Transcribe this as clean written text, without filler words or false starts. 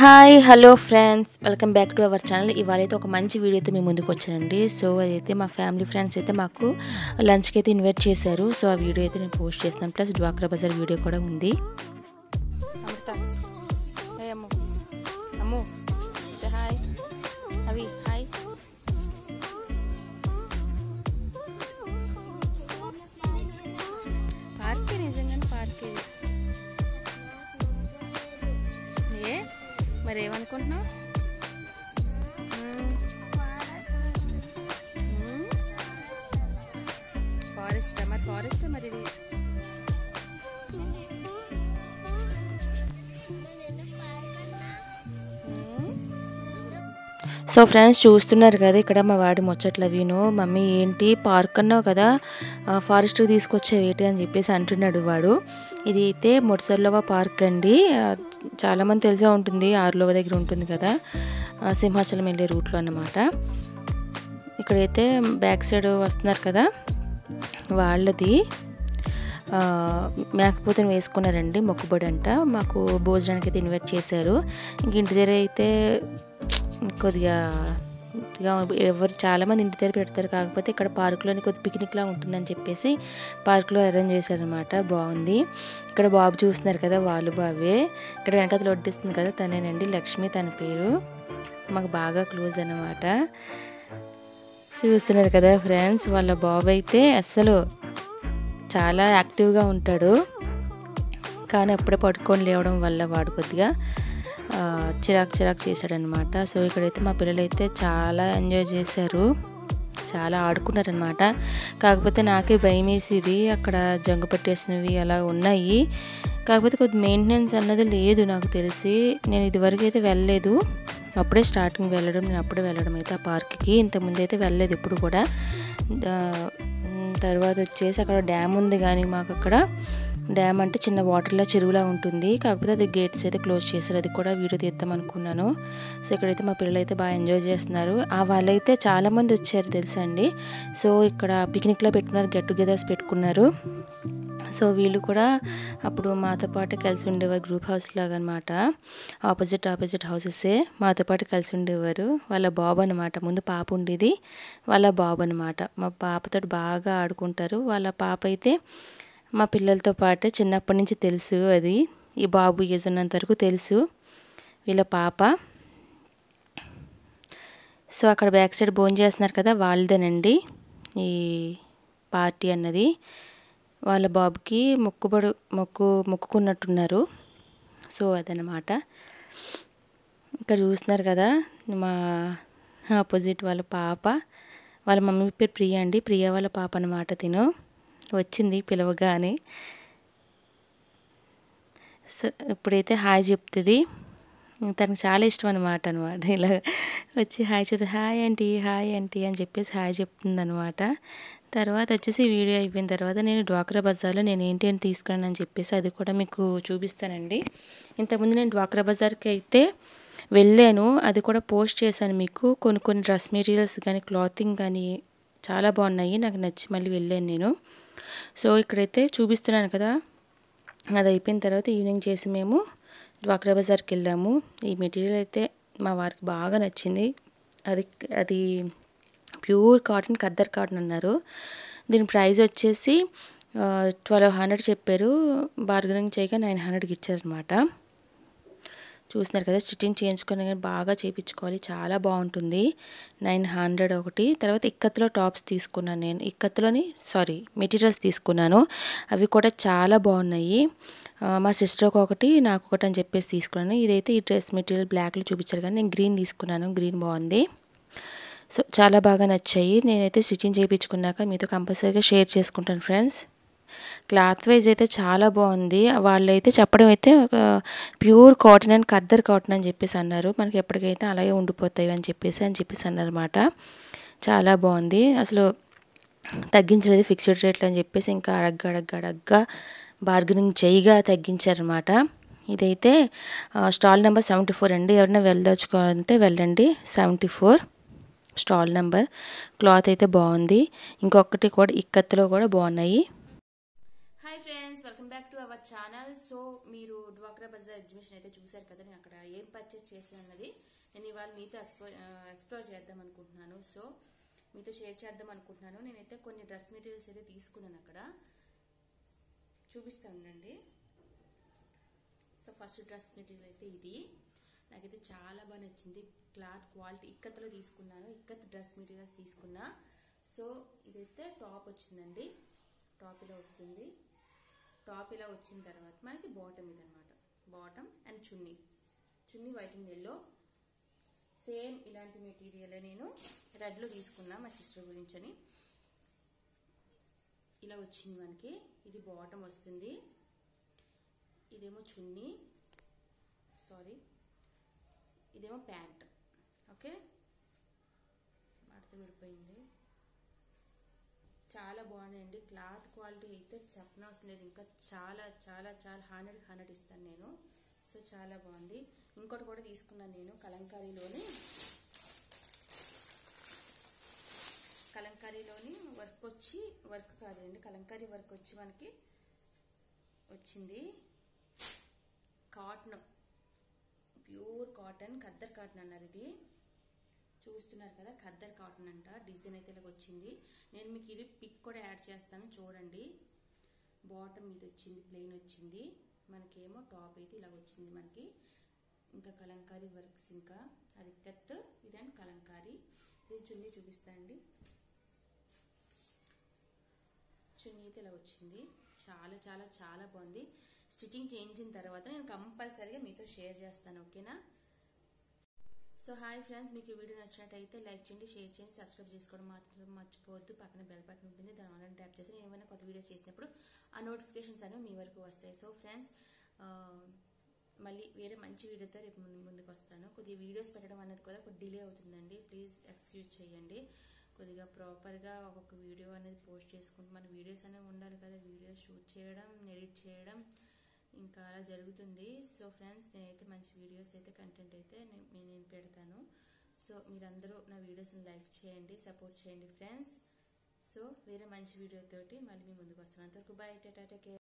Hi hello friends, welcome back to our channel. ఇవాళైతే ఒక మంచి వీడియోతో మీ ముందుకు వచ్చానండి. సో అదైతే మా ఫ్యామిలీ ఫ్రెండ్స్ అయితే మాకు లంచ్కి అయితే ఇన్వైట్ చేశారు. సో ఆ వీడియో అయితే నేను పోస్ట్ చేస్తాను. ప్లస్ డ్వాక్రా బజార్ వీడియో కూడా ఉంది. పార్కే నిజంగానే పార్కే. మరి ఏమనుకుంటున్నావు? ఫారెస్ట్ మరి ఇది సో ఫ్రెండ్స్ చూస్తున్నారు కదా, ఇక్కడ మా వాడి ముచ్చట్లు అవిను. మమ్మీ ఏంటి పార్క్ అన్నావు కదా, ఫారెస్ట్కి తీసుకొచ్చావు ఏంటి అని చెప్పేసి అంటున్నాడు వాడు. ఇది అయితే మొట్సర్లోవా పార్క్ అండి. చాలామంది తెలిసే ఉంటుంది, ఆర్లోవ దగ్గర ఉంటుంది కదా, సింహాచలం వెళ్ళే రూట్లో అన్నమాట. ఇక్కడైతే బ్యాక్ సైడ్ వస్తున్నారు కదా, వాళ్ళది మేకపోతేని వేసుకున్నారండి, మొక్కుబడి అంట. మాకు భోజనానికి అయితే ఇన్వైట్ చేశారు. ఇంక ఇంటి దగ్గర అయితే కొద్దిగా ఎవరు చాలామంది ఇంటి దగ్గర పెడతారు, కాకపోతే ఇక్కడ పార్కులోని కొద్ది పిక్నిక్లా ఉంటుందని చెప్పేసి పార్కులో అరేంజ్ చేశారనమాట. బాగుంది. ఇక్కడ బాబు చూస్తున్నారు కదా, వాళ్ళు బాబే. ఇక్కడ వెనకతలు వడ్డిస్తుంది కదా, తనేనండి, లక్ష్మి తన పేరు. మాకు బాగా క్లోజ్ అనమాట. చూస్తున్నారు కదా ఫ్రెండ్స్, వాళ్ళ బాబు అయితే అస్సలు చాలా యాక్టివ్గా ఉంటాడు. కానీ అప్పుడే పట్టుకొని లేవడం వల్ల వాడు కొద్దిగా చిరాకు చేశాడనమాట. సో ఇక్కడైతే మా పిల్లలు అయితే చాలా ఎంజాయ్ చేశారు, చాలా ఆడుకున్నారనమాట. కాకపోతే నాకే భయం వేసేది, అక్కడ జంగు పట్టేసినవి అలా ఉన్నాయి. కాకపోతే కొద్ది మెయింటెనెన్స్ అన్నది లేదు నాకు తెలిసి. నేను ఇదివరకు అయితే వెళ్ళలేదు, అప్పుడే స్టార్టింగ్ వెళ్ళడం, నేను అప్పుడే వెళ్ళడం అయితే ఆ పార్క్కి. ఇంతకుముందు అయితే వెళ్ళలేదు ఎప్పుడు కూడా. తర్వాత వచ్చేసి అక్కడ డ్యామ్ ఉంది, కానీ మాకు అక్కడ డ్యామ్ అంటే చిన్న వాటర్లో చెరువులా ఉంటుంది. కాకపోతే అది గేట్స్ అయితే క్లోజ్ చేశారు, అది కూడా వీడియో తీద్దాం అనుకున్నాను. సో ఇక్కడైతే మా పిల్లలు అయితే బాగా ఎంజాయ్ చేస్తున్నారు. వాళ్ళైతే చాలామంది వచ్చారు తెలుసా అండి. సో ఇక్కడ పిక్నిక్లో పెట్టుకున్నారు, గెట్ టుగెదర్స్ పెట్టుకున్నారు. సో వీళ్ళు కూడా అప్పుడు మాతో పాటు కలిసి ఉండేవారు, గ్రూప్ హౌస్ లాగా అనమాట. ఆపోజిట్ హౌసెసే మాతో పాటు కలిసి ఉండేవారు. వాళ్ళ బాబు అనమాట, ముందు పాప ఉండేది, వాళ్ళ బాబు అనమాట. మా పాపతో బాగా ఆడుకుంటారు. వాళ్ళ పాప అయితే మా పిల్లలతో పాటు చిన్నప్పటి నుంచి తెలుసు. అది ఈ బాబు ఏజ్ ఉన్నంత వరకు తెలుసు వీళ్ళ పాప. సో అక్కడ బ్యాక్ సైడ్ భోజనం చేస్తున్నారు కదా, వాళ్ళదేనండి ఈ పార్టీ అన్నది. వాళ్ళ బాబుకి మొక్కుకున్నట్టున్నారు. సో అదనమాట. ఇక్కడ చూస్తున్నారు కదా, మా ఆపోజిట్ వాళ్ళ పాప, వాళ్ళ మమ్మీ పేరు ప్రియ అండి, ప్రియ వాళ్ళ పాప అనమాట. తిను వచ్చింది పిలవగానే. సో ఇప్పుడైతే హాయ్ చెప్తుంది, తనకు చాలా ఇష్టం అనమాట. ఇలా వచ్చి హాయ్ చెప్తుంది, హాయ్ ఆంటీ అని చెప్పేసి హాయ్ చెప్తుంది అనమాట. తర్వాత వచ్చేసి వీడియో అయిపోయిన తర్వాత నేను డ్వాక్రా బజార్లో నేను ఏంటి అని తీసుకున్నాను అని చెప్పేసి అది కూడా మీకు చూపిస్తానండి. ఇంతకుముందు నేను డ్వాక్రా బజార్కి అయితే వెళ్ళాను, అది కూడా పోస్ట్ చేశాను మీకు. కొన్ని డ్రెస్ మెటీరియల్స్ కానీ క్లాతింగ్ కానీ చాలా బాగున్నాయి, నాకు నచ్చి మళ్ళీ వెళ్ళాను నేను. సో ఇక్కడైతే చూపిస్తున్నాను కదా, అది అయిపోయిన తర్వాత ఈవినింగ్ చేసి మేము డ్వాక్రా బజార్కి వెళ్ళాము. ఈ మెటీరియల్ అయితే మా వారికి బాగా నచ్చింది. అది ప్యూర్ కాటన్, ఖద్దర్ కాటన్ అన్నారు. దీని ప్రైస్ వచ్చేసి 1200 చెప్పారు, బార్గెనింగ్ చేయగా 900కి ఇచ్చారనమాట. చూస్తున్నారు కదా, స్టిచ్చింగ్ చేయించుకొని కానీ బాగా చేయించుకోవాలి, చాలా బాగుంటుంది. 900 ఒకటి. తర్వాత ఇక్కత్లో టాప్స్ తీసుకున్నాను నేను, మెటీరియల్స్ తీసుకున్నాను. అవి కూడా చాలా బాగున్నాయి. మా సిస్టర్కి ఒకటి, నాకు ఒకటి అని చెప్పేసి తీసుకున్నాను. ఇదైతే ఈ డ్రెస్ మెటీరియల్ బ్లాక్లో చూపించారు, కానీ నేను గ్రీన్ తీసుకున్నాను, గ్రీన్ బాగుంది. సో చాలా బాగా నచ్చాయి. నేనైతే స్టిచ్చింగ్ చేయించుకున్నాక మీతో కంపల్సరీగా షేర్ చేసుకుంటాను ఫ్రెండ్స్. క్లాత్ వైజ్ అయితే చాలా బాగుంది. వాళ్ళైతే చెప్పడం అయితే pure cotton and khaddar cotton అని చెప్పేసి అన్నారు. మనకి ఎప్పటికైనా అలాగే ఉండిపోతాయి అని చెప్పేసి అన్నారన్నమాట. చాలా బాగుంది, అసలు తగ్గించలేదు, ఫిక్స్డ్ రేట్లు అని చెప్పేసి ఇంకా అడగ్గా బార్గెనింగ్ చేయగా తగ్గించారనమాట. ఇదైతే స్టాల్ నెంబర్ 74 అండి. ఎవరైనా వెళ్ళదలుచుకోవాలంటే వెళ్ళండి, 74 స్టాల్ నెంబర్. క్లాత్ అయితే బాగుంది. ఇంకొకటి కూడా ఇక్కత్తులో కూడా బాగున్నాయి. Hi friends, welcome back to our channel. So మీరు డ్వాక్రా బజార్ ఎగ్జిబిషన్ అయితే చూసారు కదా. నేను అక్కడ ఏం పర్చేస్ చేశాను అన్నది నేను ఇవాళ మీతో ఎక్స్ప్లోర్ చేద్దాం అనుకుంటున్నాను. సో మీతో షేర్ చేద్దాం అనుకుంటున్నాను. నేనైతే కొన్ని డ్రెస్ మెటీరియల్స్ అయితే తీసుకున్నాను, అక్కడ చూపిస్తా ఉండండి. సో ఫస్ట్ డ్రెస్ మెటీరియల్ అయితే ఇది నాకైతే చాలా బాగా నచ్చింది. క్లాత్ క్వాలిటీ ఇక్కత్లో తీసుకున్నాను, ఇక్కత్ డ్రెస్ మెటీరియల్స్ తీసుకున్నా. సో ఇదైతే టాప్ వచ్చిందండి, టాప్ ఇలా వస్తుంది. టాప్ ఇలా వచ్చిన తర్వాత మనకి బాటమ్ ఇదనమాట, bottom and chunni white and yellow. Same ఇలాంటి మెటీరియల్ నేను రెడ్లో తీసుకున్నా మా సిస్టర్ గురించి అని. ఇలా వచ్చింది మనకి, ఇది బాటమ్ వస్తుంది, ఇదేమో చున్నీ, సారీ ఇదేమో ప్యాంట్. ఓకే, మడత విడిపోయింది. చాలా బాగున్నాయండి. క్లాత్ క్వాలిటీ అయితే చెప్పనవసరం లేదు, ఇంకా చాలా చాలా చాలా 100 ఇస్తాను నేను. సో చాలా బాగుంది. ఇంకోటి కూడా తీసుకున్నాను నేను, కలంకారీలోని వర్క్ కాదండి, కలంకారీ వర్క్ వచ్చి మనకి వచ్చింది. Cotton, pure cotton, khaddar cotton అన్నారు. ఇది చూస్తున్నారు కదా, ఖద్దర్ కాటన్ అంట. డిజైన్ అయితే ఇలా వచ్చింది. నేను మీకు ఇది పిక్ కూడా యాడ్ చేస్తాను, చూడండి. బాటమ్ ఇది వచ్చింది, ప్లెయిన్ వచ్చింది. మనకేమో టాప్ అయితే ఇలా వచ్చింది మనకి. ఇంకా కలంకారీ వర్క్స్, ఇంకా అది కత్, ఇదండి కలంకారీ. ఇది చున్నీ చూపిస్తా అండి. చున్నీ అయితే ఇలా వచ్చింది. చాలా చాలా చాలా బాగుంది. స్టిచ్చింగ్ చేయించిన తర్వాత నేను కంపల్సరీగా మీతో షేర్ చేస్తాను, ఓకేనా. సో హాయ్ ఫ్రెండ్స్, మీకు ఈ వీడియో నచ్చినట్టయితే లైక్ చేయండి, షేర్ చేయండి, సబ్స్క్రైబ్ చేసుకోవడం మాత్రం మర్చిపోవద్దు. పక్కన బెల్ బటన్ ఉంటుంది, దాని వల్ల ట్యాప్ చేసి నేను ఏమైనా కొత్త వీడియో చేసినప్పుడు ఆ నోటిఫికేషన్స్ అనేవి మీ వరకు వస్తాయి. సో ఫ్రెండ్స్, మళ్ళీ వేరే మంచి వీడియోతో రేపు ముందుకు వస్తాను. కొద్దిగా వీడియోస్ పెట్టడం అనేది కూడా కొద్ది డిలే అవుతుందండి, ప్లీజ్ ఎక్స్క్యూజ్ చేయండి. కొద్దిగా ప్రాపర్గా ఒక్కొక్క వీడియో అనేది పోస్ట్ చేసుకుంటూ మన వీడియోస్ అనేవి ఉండాలి కదా, వీడియోస్ షూట్ చేయడం, ఎడిట్ చేయడం, ఇంకా అలా జరుగుతుంది. సో ఫ్రెండ్స్, నేనైతే మంచి వీడియోస్ అయితే కంటెంట్ అయితే నేను పెడతాను. సో మీరందరూ నా వీడియోస్ని లైక్ చేయండి, సపోర్ట్ చేయండి ఫ్రెండ్స్. సో వేరే మంచి వీడియోతోటి మళ్ళీ మీ ముందుకు వస్తాను. అంతవరకు బై, టాటా, టేక్ కేర్.